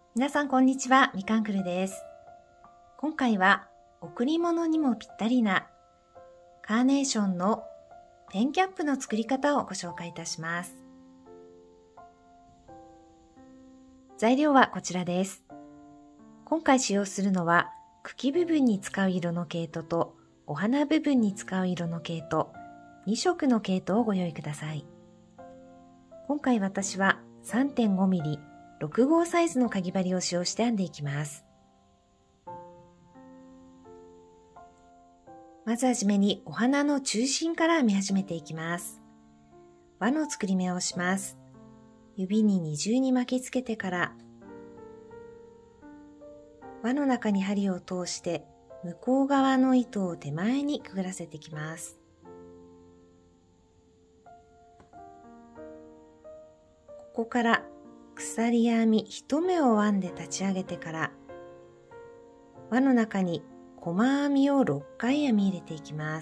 皆さんこんにちは、みかんくるです。今回は贈り物にもぴったりなカーネーションのペンキャップの作り方をご紹介いたします。材料はこちらです。今回使用するのは茎部分に使う色の毛糸とお花部分に使う色の毛糸、2色の毛糸をご用意ください。今回私は 3.5mm 6号サイズのかぎ針を使用して編んでいきます。まずはじめにお花の中心から編み始めていきます。輪の作り目をします。指に二重に巻きつけてから輪の中に針を通して向こう側の糸を手前にくぐらせていきます。ここから鎖編み1目を編んで立ち上げてから輪の中に細編みを6回編み入れていきます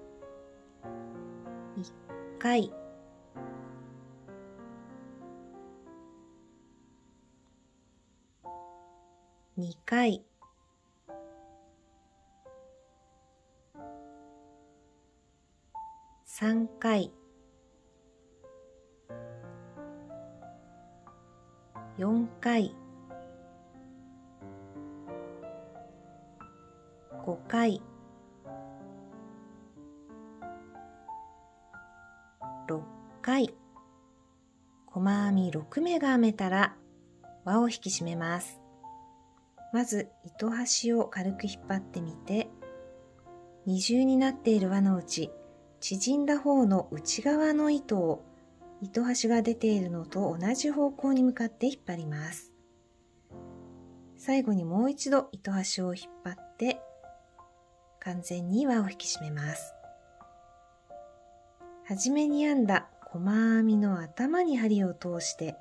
。1回、2回、3回、4回、5回、6回、細編み6目が編めたら輪を引き締めます。まず糸端を軽く引っ張ってみて、二重になっている輪のうち縮んだ方の内側の糸を糸端が出ているのと同じ方向に向かって引っ張ります。最後にもう一度糸端を引っ張って完全に輪を引き締めます。はじめに編んだ細編みの頭に針を通して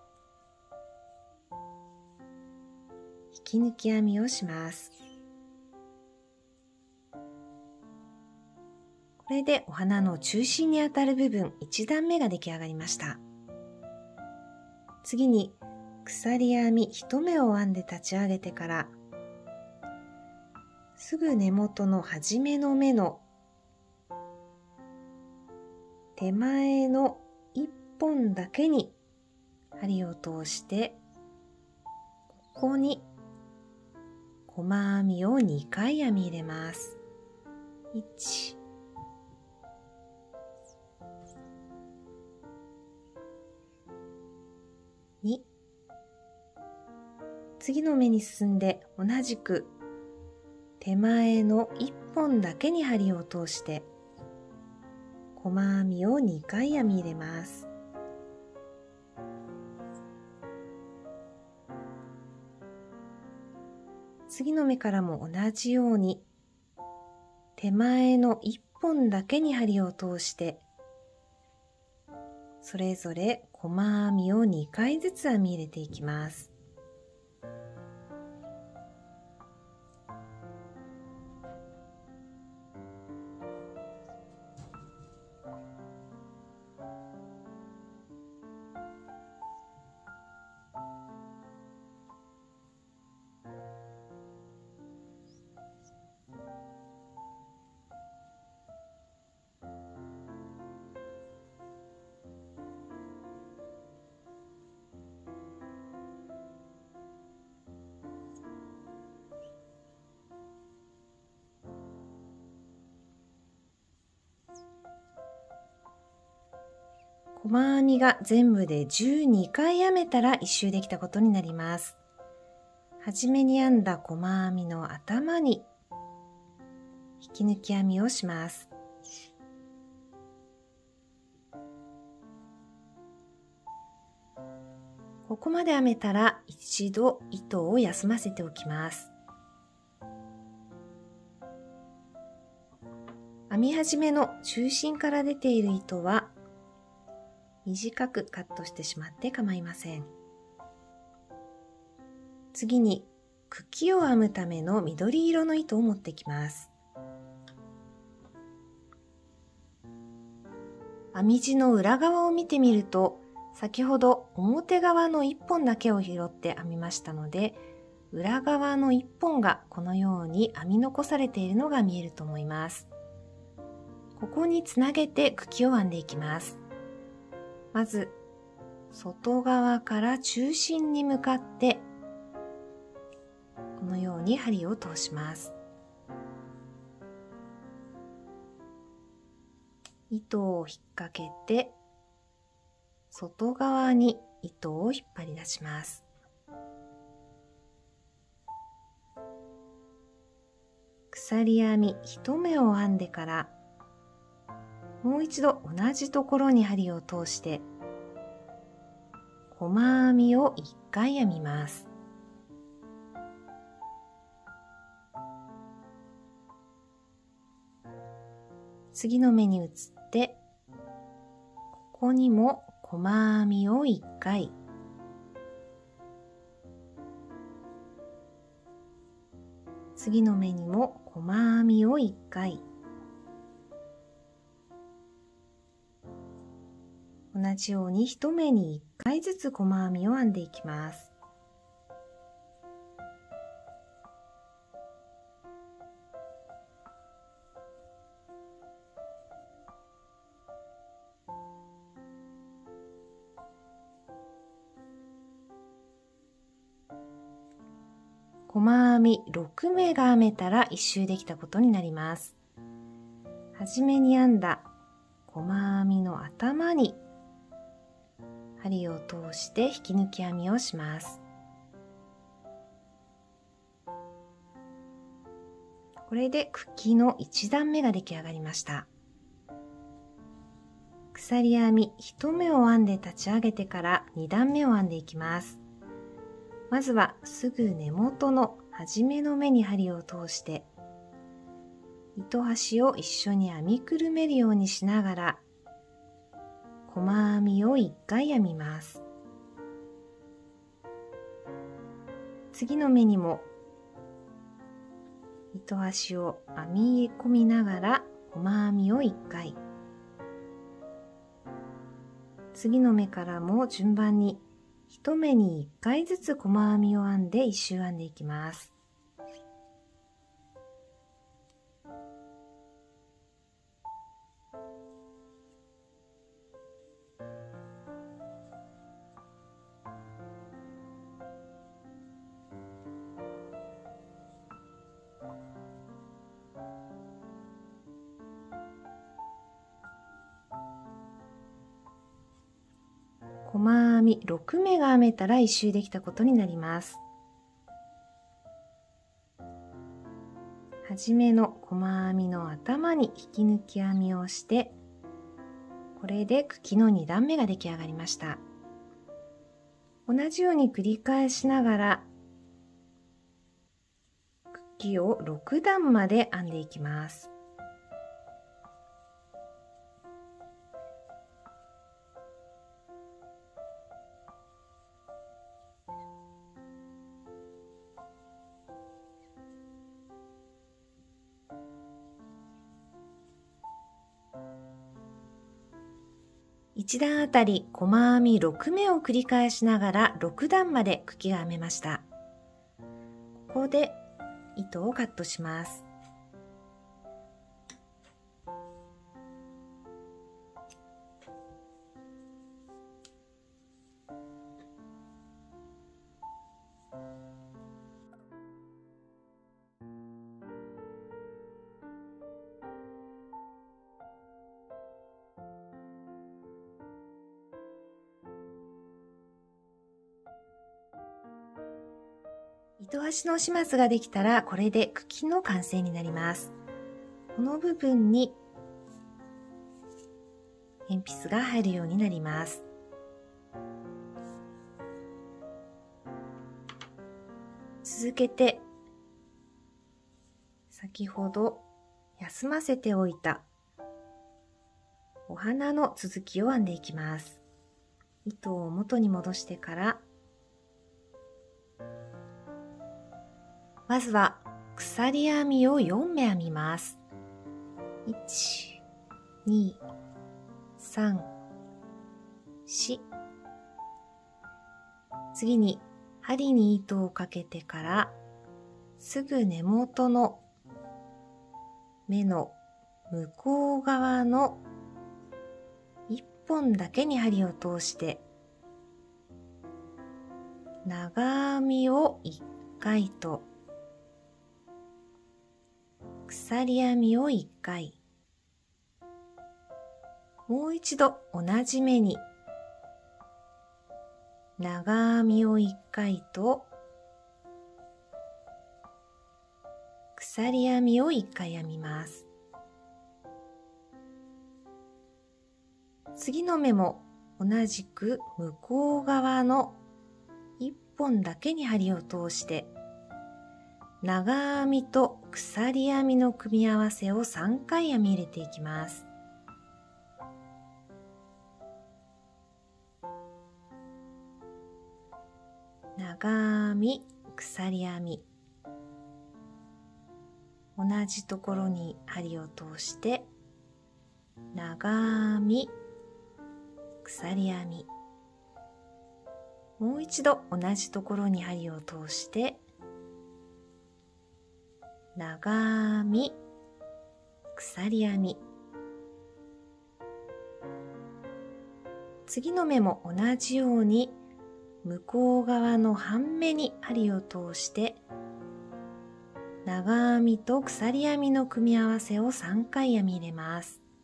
引き抜き編みをします。これでお花の中心にあたる部分1段目が出来上がりました。次に鎖編み1目を編んで立ち上げてからすぐ根元の初めの目の手前の1本だけに針を通してここに細編みを2回編み入れます。1、2、次の目に進んで同じく手前の1本だけに針を通して細編みを2回編み入れます。次の目からも同じように手前の1本だけに針を通してそれぞれ細編みを2回ずつ編み入れていきます。細編みが全部で12回編めたら1周できたことになります。はじめに編んだ細編みの頭に引き抜き編みをします。ここまで編めたら一度糸を休ませておきます。編み始めの中心から出ている糸は短くカットしてしまって構いません。次に茎を編むための緑色の糸を持ってきます。編み地の裏側を見てみると先ほど表側の1本だけを拾って編みましたので、裏側の1本がこのように編み残されているのが見えると思います。ここにつなげて茎を編んでいきます。まず外側から中心に向かってこのように針を通します。糸を引っ掛けて外側に糸を引っ張り出します。鎖編み1目を編んでからもう一度同じところに針を通して細編みを1回編みます。次の目に移ってここにも細編みを1回、次の目にも細編みを1回、同じように1目に1回ずつ細編みを編んでいきます。細編み6目が編めたら1周できたことになります。はじめに編んだ細編みの頭に針を通して引き抜き編みをします。これで茎の1段目が出来上がりました。鎖編み1目を編んで立ち上げてから2段目を編んでいきます。まずはすぐ根元の初めの目に針を通して糸端を一緒に編みくるめるようにしながら細編みを1回編みます。次の目にも糸端を編み込みながら細編みを1回、次の目からも順番に1目に1回ずつ細編みを編んで1周編んでいきます。細編み6目が編めたら1周できたことになります。はじめの細編みの頭に引き抜き編みをして、これで茎の2段目が出来上がりました。同じように繰り返しながら茎を6段まで編んでいきます。1段あたり細編み6目を繰り返しながら6段まで茎が編めました。ここで糸をカットします。糸端の始末ができたらこれで茎の完成になります。この部分に鉛筆が入るようになります。続けて先ほど休ませておいたお花の続きを編んでいきます。糸を元に戻してからまずは鎖編みを4目編みます。1、2、3、4、 次に針に糸をかけてからすぐ根元の目の向こう側の1本だけに針を通して長編みを1回と鎖編みを1回、もう一度同じ目に長編みを1回と鎖編みを1回編みます。次の目も同じく向こう側の1本だけに針を通して長編みと鎖編みの組み合わせを3回編み入れていきます。長編み、鎖編み、同じところに針を通して長編み、鎖編み、もう一度同じところに針を通して長編み、鎖編み、次の目も同じように向こう側の半目に針を通して長編みと鎖編みの組み合わせを3回編み入れます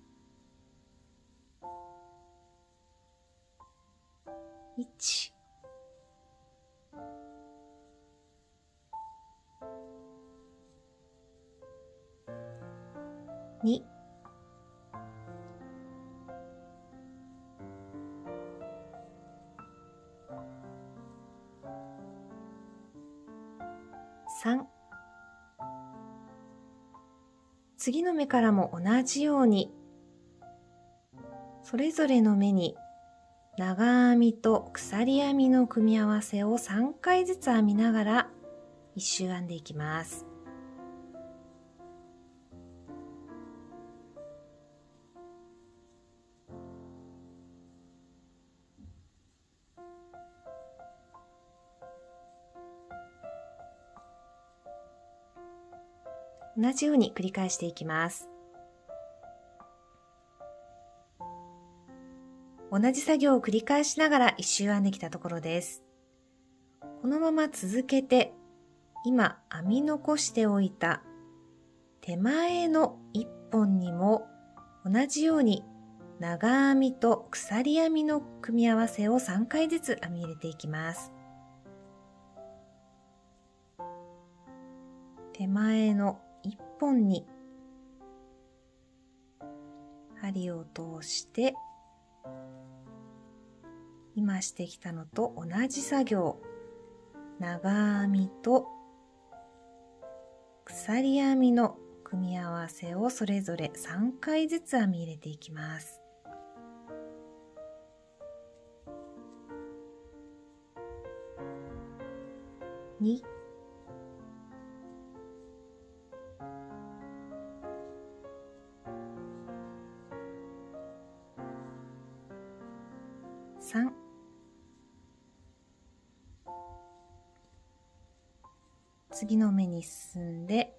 。1、2、3、次の目からも同じようにそれぞれの目に長編みと鎖編みの組み合わせを3回ずつ編みながら一周編んでいきます。同じように繰り返していきます。同じ作業を繰り返しながら一周編んできたところです。このまま続けて、今編み残しておいた手前の1本にも同じように長編みと鎖編みの組み合わせを3回ずつ編み入れていきます。手前の1本に針を通して今してきたのと同じ作業、長編みと鎖編みの組み合わせをそれぞれ3回ずつ編み入れていきます。2、3、次の目に進んで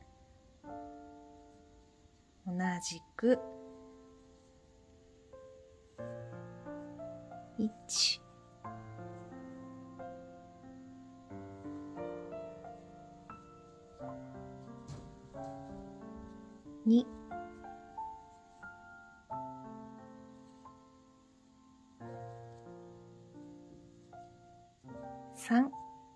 同じく1、2、3、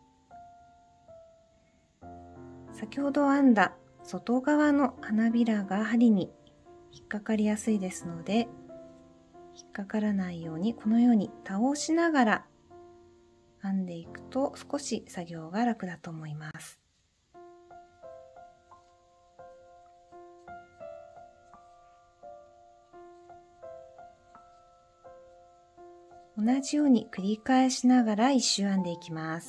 先ほど編んだ外側の花びらが針に引っかかりやすいですので、引っかからないようにこのように倒しながら編んでいくと少し作業が楽だと思います。同じように繰り返しながら一周編んでいきます。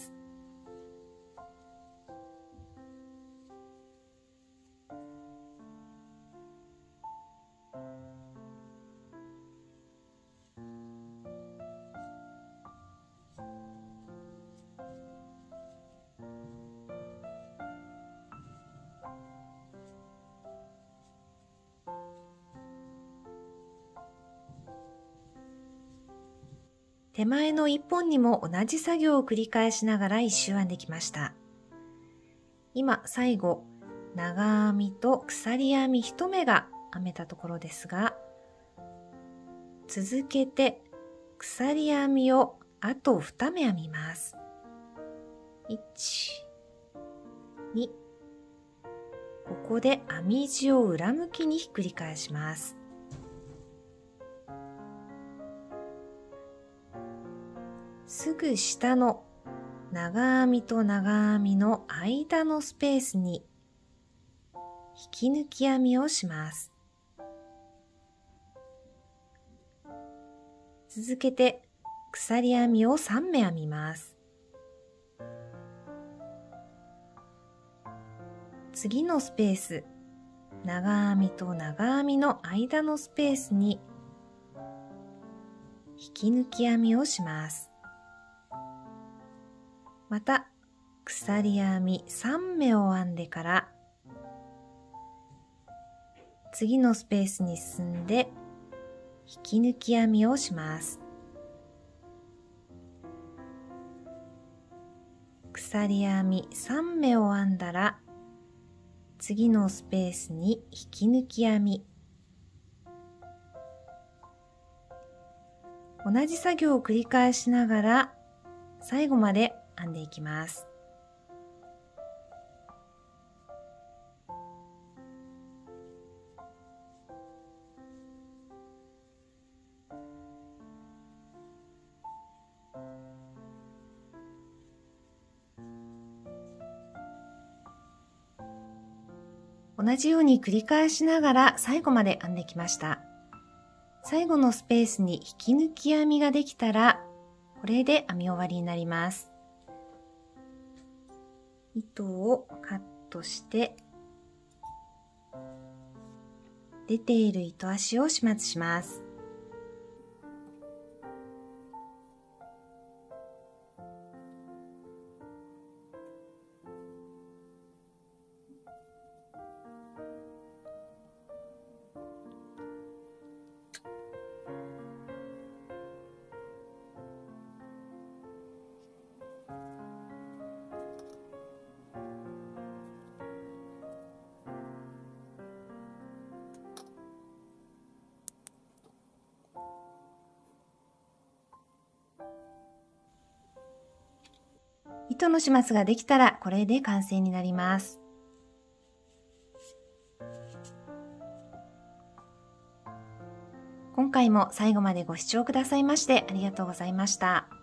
手前の1本にも同じ作業を繰り返しながら1周編んできました。今最後長編みと鎖編み1目が編めたところですが、続けて鎖編みをあと2目編みます。1、2、ここで編み地を裏向きにひっくり返します。すぐ下の長編みと長編みの間のスペースに引き抜き編みをします。続けて鎖編みを3目編みます。次のスペース、長編みと長編みの間のスペースに引き抜き編みをします。また鎖編み3目を編んでから次のスペースに進んで引き抜き編みをします。鎖編み3目を編んだら次のスペースに引き抜き編み。同じ作業を繰り返しながら最後まで編んでいきます。同じように繰り返しながら最後まで編んできました。最後のスペースに引き抜き編みができたら、これで編み終わりになります。糸をカットして、出ている糸端を始末します。糸の始末ができたらこれで完成になります。今回も最後までご視聴くださいましてありがとうございました。